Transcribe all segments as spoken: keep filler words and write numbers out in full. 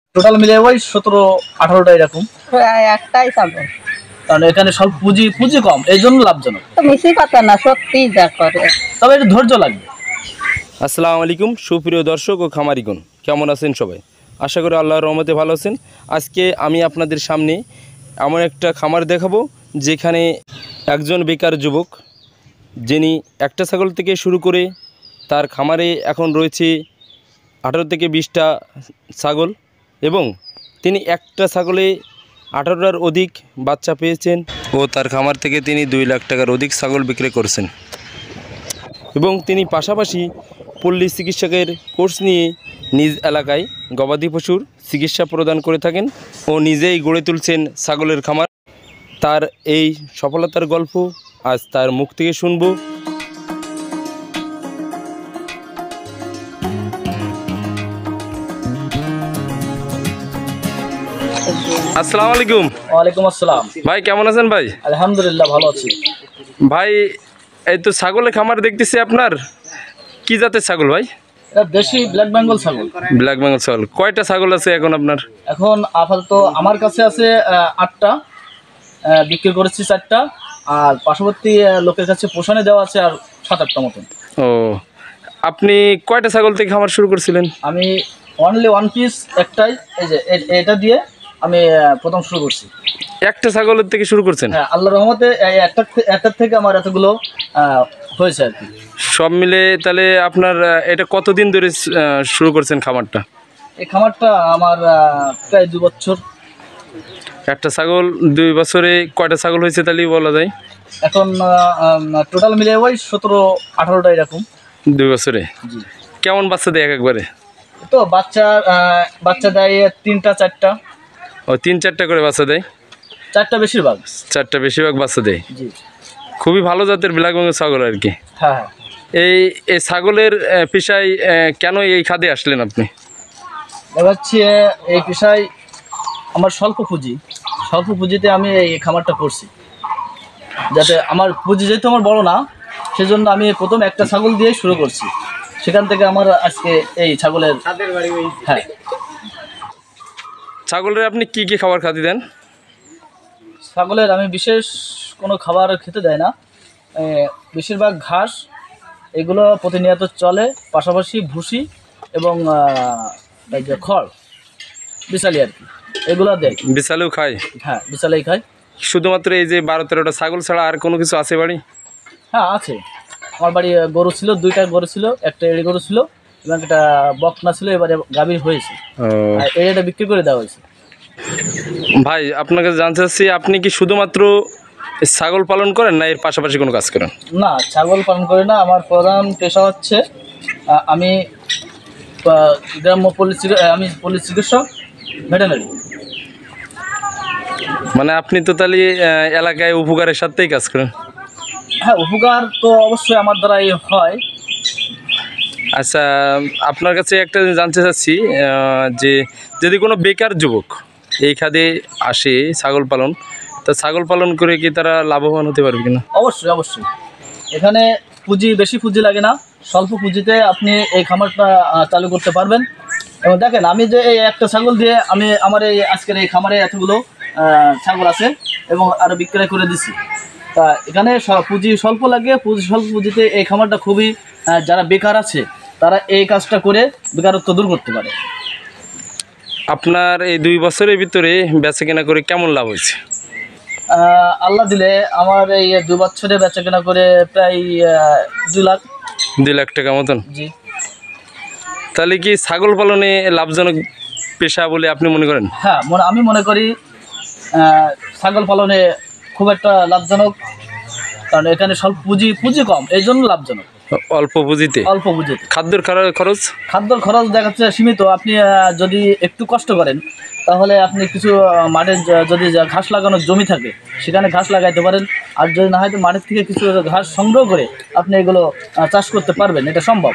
Total মিলে ওই সতেরো আঠারোটা এরকম একটাই ছাগল, কারণ এখানে সব পুঁজি পুঁজি কম, এই জন্য লাভজনক। তো মিশি কথা না, সত্যি যা করে, তবে একটু ধৈর্য লাগবে। আসসালামু আলাইকুম সুপ্রিয় দর্শক ও খামারিগণ, কেমন আছেন সবাই? আশা করি আল্লাহর রহমতে ভালো আছেন। আজকে আমি আপনাদের সামনে এমন একটা খামার দেখাবো যেখানে একজন বেকার যুবক, যিনি একটা ছাগল থেকে শুরু করে তার খামারে এখন রয়েছে আঠারো থেকে বিশটা ছাগল, এবং তিনি একটা ছাগলে আঠারোটার অধিক বাচ্চা পেয়েছেন ও তার খামার থেকে তিনি দুই লাখ টাকার অধিক ছাগল বিক্রি করছেন। এবং তিনি পাশাপাশি পল্লী চিকিৎসকের কোর্স নিয়ে নিজ এলাকায় গবাদি পশুর চিকিৎসা প্রদান করে থাকেন ও নিজেই গড়ে তুলছেন ছাগলের খামার। তার এই সফলতার গল্প আজ তার মুখ থেকে শুনব। আসসালামু আলাইকুম। ওয়ালাইকুম আসসালাম। ভাই কেমন আছেন? ভাই আলহামদুলিল্লাহ ভালো আছি। ভাই এই তো ছাগলের খামার দেখতেছি আপনার, কি জাতের ছাগল ভাই? এটা দেশি ব্ল্যাক বেঙ্গল ছাগল। ব্ল্যাক বেঙ্গল ছাগল কয়টা ছাগল আছে এখন আপনার? এখন আপাতত আমার কাছে আছে আটটা, বিক্রি করেছি চারটা, আর পার্শ্ববর্তী লোকের কাছে পোষণে দেওয়া আছে আর সাত আটটা মতন। ও, আপনি কয়টা ছাগল থেকে খামার শুরু করেছিলেন? আমি অনলি ওয়ান পিস একটাই, এই যে এটা দিয়ে আমি প্রথম শুরু করছি। একটা ছাগলের থেকে শুরু করছেন? হ্যাঁ, আল্লাহর রহমতে একটা একটার থেকে আমার এতগুলো হয়েছে আর কি। সব মিলে তাহলে আপনার এটা কতদিন ধরে শুরু করছেন খামারটা? এই খামারটা আমার প্রায় দু বছর। একটা ছাগল দুই বছরে কয়টা ছাগল হয়েছে তাহলে বলা যায়? এখন টোটাল মিলে ওই সতেরো আঠারোটা এরকম। দুই বছরে কেমন বাচ্চা দেয় এক একবারে? তো বাচ্চা বাচ্চা দেয় তিনটা চারটা। ও, তিন চারটা করে বাচ্চা দেয়? চারটা বেশিরভাগ। চারটা বেশিরভাগ বাচ্চা দেয়। জি, খুবই ভালো জাতের ব্ল্যাক বেঙ্গল ছাগল আর কি। হ্যাঁ হ্যাঁ। এই এই ছাগলের পেশায় কেন এই খাদে আসলেন আপনি? এবার হচ্ছে এই পেশায় আমার স্বল্প পুঁজি, স্বল্প পুঁজিতে আমি এই খামারটা করছি, যাতে আমার পুঁজি যেহেতু আমার বড় না, সেজন্য আমি প্রথম একটা ছাগল দিয়ে শুরু করছি। সেখান থেকে আমার আজকে এই ছাগলের। হ্যাঁ, ছাগলের আপনি কি কি খাবার খাতে দেন? ছাগলের আমি বিশেষ কোনো খাবার খেতে দেয় না, বেশিরভাগ ঘাস এগুলো প্রতিনিয়ত চলে, পাশাপাশি ভুসি এবং এই যে খড় বিশালি আর কি, এগুলো দেয়। বিশালেও খায়? হ্যাঁ, বিশালেই খায়। শুধুমাত্র এই যে বারো তেরোটা ছাগল ছাড়া আর কোনো কিছু আছে বাড়ি? হ্যাঁ আছে, আমার বাড়ি গরু ছিল, দুইটা গরু ছিল, একটা এড়ি গরু ছিল এবং একটা বকনা ছিল, এবারে গাভীর হয়েছে, এড়িটা বিক্রি করে দেওয়া হয়েছে। ভাই আপনার কাছে জানতে চাচ্ছি, আপনি কি শুধুমাত্র ছাগল পালন করেন না এর পাশাপাশি কোনো কাজ করেন? না, ছাগল পালন করি না, আমার প্রধান পেশা হচ্ছে আমি গ্রাম্য পল্লী আমি পল্লী চিকিৎসক, ভেটেরিনারি। মানে আপনি তো তাহলে এলাকায় উপকারের সাথেই কাজ করেন? হ্যাঁ, উপকার তো অবশ্যই আমার দ্বারাই হয়। আচ্ছা, আপনার কাছে একটা জানতে চাচ্ছি যে যদি কোনো বেকার যুবক এই খাদে আসে ছাগল পালন, তা ছাগল পালন করে কি তারা লাভবান হতে পারবে কিনা? অবশ্যই অবশ্যই, এখানে পুঁজি বেশি পুঁজি লাগে না, স্বল্প পুঁজিতে আপনি এই খামারটা চালু করতে পারবেন। এবং দেখেন, আমি যে এই একটা ছাগল দিয়ে আমি আমার এই আজকের এই খামারে এতগুলো ছাগল আছে এবং আরও বিক্রয় করে দিচ্ছি। তা এখানে পুঁজি স্বল্প লাগে, পুঁজি স্বল্প পুঁজিতে এই খামারটা খুবই, যারা বেকার আছে তারা এই কাজটা করে বেকারত্ব দূর করতে পারে। আপনার এই দুই বছরের ভিতরে বেচা কেনা করে কেমন লাভ হয়েছে? আল্লাহ দিলে আমার এই দু বছরে বেচা কেনা করে প্রায় দুই লাখ দুই লাখ টাকা মতন। জি। তাহলে কি ছাগল পালনে লাভজনক পেশা বলে আপনি মনে করেন? হ্যাঁ, আমি মনে করি ছাগল পালনে খুব একটা লাভজনক, কারণ এখানে স্বল্প পুঁজি পুঁজি কম, এই জন্য লাভজনক। অল্প পুঁজিতে? অল্প পুঁজিতে। খাদ্যের খরচ? খাদ্যর খরচ দেখা যাচ্ছে সীমিত। আপনি যদি একটু কষ্ট করেন তাহলে আপনি কিছু মাঠে যদি ঘাস লাগানোর জমি থাকে সেখানে ঘাস লাগাইতে পারেন, আর যদি না হয় তো মাঠের থেকে কিছু ঘাস সংগ্রহ করে আপনি এগুলো চাষ করতে পারবেন, এটা সম্ভব।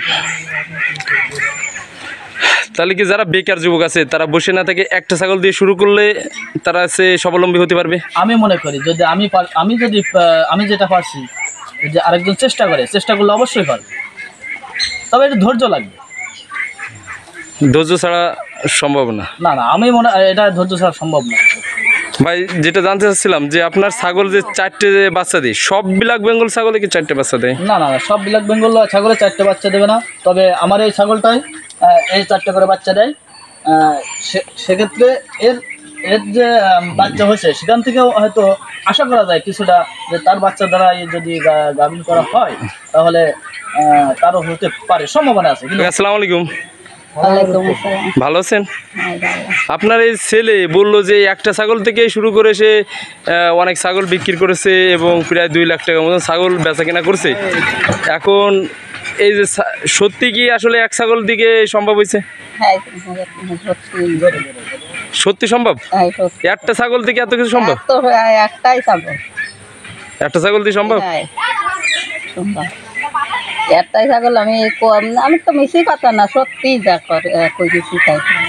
তাহলে কি যারা বেকার যুবক আছে তারা বসে না থেকে একটা ছাগল দিয়ে শুরু করলে তারা সে স্বাবলম্বী হতে পারবে? আমি মনে করি যদি আমি আমি যদি আমি যেটা পারছি, যে আরেকজন চেষ্টা করে, চেষ্টা করলে অবশ্যই পারবে, তবে একটু ধৈর্য লাগবে। ধৈর্য ছাড়া সম্ভব না। না না আমি মনে এটা ধৈর্য ছাড়া সম্ভব না। ভাই যেটা জানতে চাচ্ছিলাম যে আপনার ছাগল যে চারটে বাচ্চা দেয়, সব ব্ল্যাক বেঙ্গল ছাগলে কি চারটে বাচ্চা দেয়? না না না, সব ব্ল্যাক বেঙ্গল ছাগলে চারটে বাচ্চা দেবে না, তবে আমার এই ছাগলটাই আহ, এই চারটে করে বাচ্চা দেয়। আহ, সে- সেক্ষেত্রে এর এর যে আম, বাচ্চা হয়েছে সেখান থেকেও হয়তো আশা করা যায় কিছুটা, যে তার বাচ্চা দ্বারা এই যদি গা- গাভিন করা হয় তাহলে আহ, তারও হতে পারে, সম্ভাবনা আছে। কিন্তু আসসালামু আলাইকুম, ওয়ালাইকুম আসসালাম। ভালো আছেন? হ্যাঁ, ভালো। আপনার এই ছেলে বললো যে একটা ছাগল থেকে শুরু করে সে আহ, অনেক ছাগল বিক্রি করেছে এবং প্রায় দুই লাখ টাকার মতন ছাগল বেচা কেনা করছে। এখন এই যে ছা- সত্যি কি আসলে এক ছাগল দিকে সম্ভব হয়েছে? হ্যাঁ, সত্যি। সত্যি সম্ভব? হ্যাঁ, সত্যি। একটা ছাগল থেকে এত কিছু সম্ভব? এক তো হ্যাঁ, একটাই ছাগল। একটা ছাগল দিয়ে সম্ভব? হ্যাঁ, সম্ভব। একটাই ছাগল। আমি কম আমি তো মিশি কথা না, সত্যি যা করে কই বেশি তাই করে।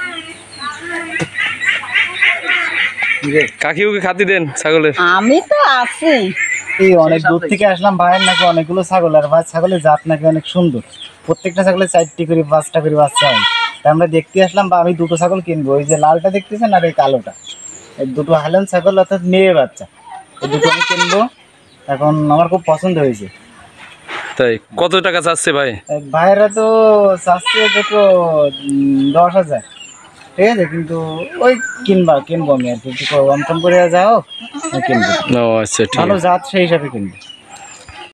কাকিউকে খাতি দেন ছাগলের? আমি তো আছি। এই অনেক দূর থেকে আসলাম, ভাইয়ের নাকি অনেকগুলো ছাগল, আর ভাই ছাগলের জাত নাকি অনেক সুন্দর, প্রত্যেকটা ছাগলের চারটি করে পাঁচটা করে বাচ্চা হয়। তা আমরা দেখতে আসলাম, বা আমি দুটো ছাগল কিনবো, ওই যে লালটা দেখতেছেন আর এই কালোটা, এই দুটো হাইল্যান্ড ছাগল অর্থাৎ মেয়ে বাচ্চা, এই দুটো আমি কিনবো। এখন আমার খুব পছন্দ হয়েছে। তাই কত টাকা চাচ্ছে ভাই? এই ভাইয়েরা তো চাচ্ছে দুটো উম, দশ হাজার, ঠিক আছে, কিন্তু ওই কিনবা কিনবো আমি আর কি, একটু কম টম করে যাও কিনবো, ও আচ্ছা, ঠিক ভালো আছে। জাত সেই হিসাবে কিনবো।